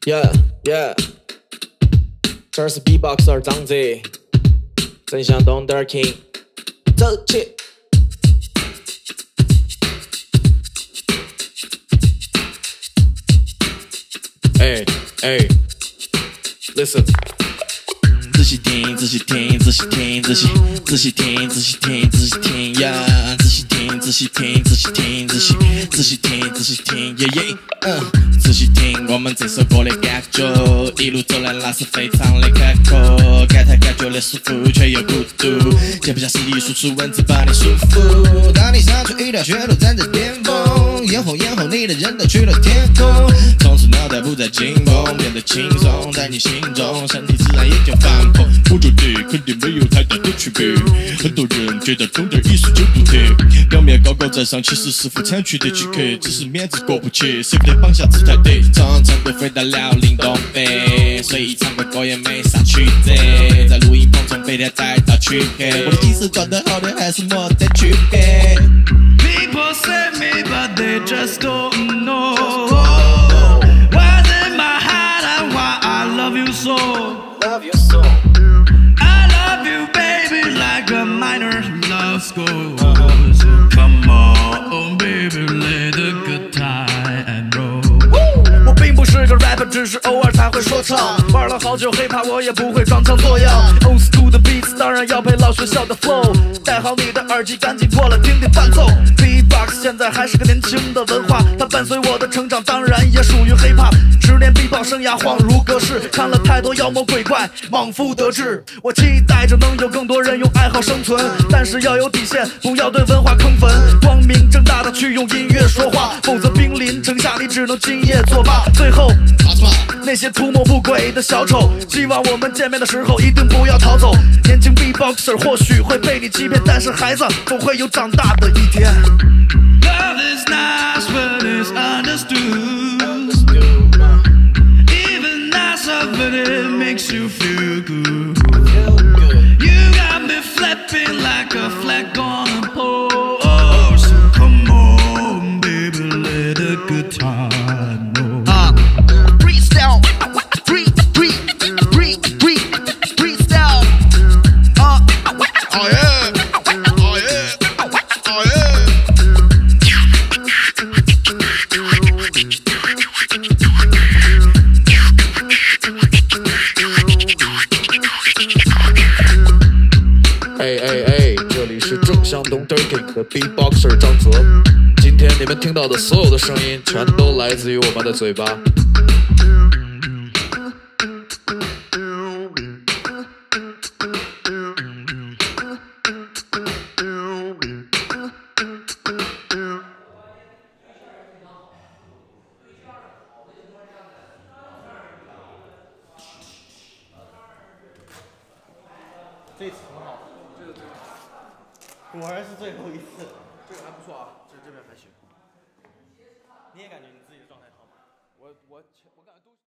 Yeah yeah， 这是 BEATBOXer 张子，真想懂 Dirking， 走起。哎哎 ，Listen。 仔细听，仔细听，仔细听，仔细听，仔细听，仔细听呀！仔细听，仔细听，仔细听，仔细听，仔细听，耶耶！仔细听我们这首歌的感觉，一路走来那是非常的坎坷，感叹感觉的舒服却又孤独，写不下诗意，输出文字把你束缚。当你想出一条血路站在巅峰，眼后你的人都去了天空，从此脑袋不再紧绷，变得轻松，在你心中，身体自然也就放。 我觉得肯定没有太大的区别，很多人觉得懂点艺术就独特，表面高高在上，其实是副产区的饥渴，只是面子过不去，舍不得放下姿态的。从成都飞到辽宁东北，随意唱个歌也没啥曲折，在录音棚从白天待到黢黑，我的技术做得好的还是没得区别。People say me but they just don't know what's in my heart and why I love you so. Love you so. I love you, baby, like a minor loves goes. So come on, baby, let the good time roll. 我并不是个 rapper， 只是偶尔才会说唱。玩了好久 hiphop， 我也不会装腔作样。Old school 的 beats 当然要配老学校的 flow。戴好你的耳机，赶紧过来听听伴奏。BEATBOX 现在还是个年轻的文化，它伴随我的成长，当然也属于 hiphop。10年 BEATBOX 生涯恍如隔世，看了太多妖魔鬼怪，莽夫得志。我期待着能有更多人用爱好生存，但是要有底线，不要对文化坑坟。光明正大的去用音乐说话，否则兵临城下，你只能今夜作罢。最后，那些图谋不轨的小丑，希望我们见面的时候一定不要逃走。年轻 BEATBOXer 或许会被你欺骗，但是孩子总会有长大的一天。Love is nice when it's understood. Even nicer when it makes you feel good. You got me flapping like a flag on a pole. So come on, baby, let the good time roll. Freestyle, freestyle. Oh yeah.哎，这里是正向东 Dirking 的 BEATBOXer 张泽。今天你们听到的所有的声音，全都来自于我们的嘴巴。 这次很好，这个果然是最后一次，这个还不错啊，这边还行。你也感觉你自己的状态好吗？我感觉都。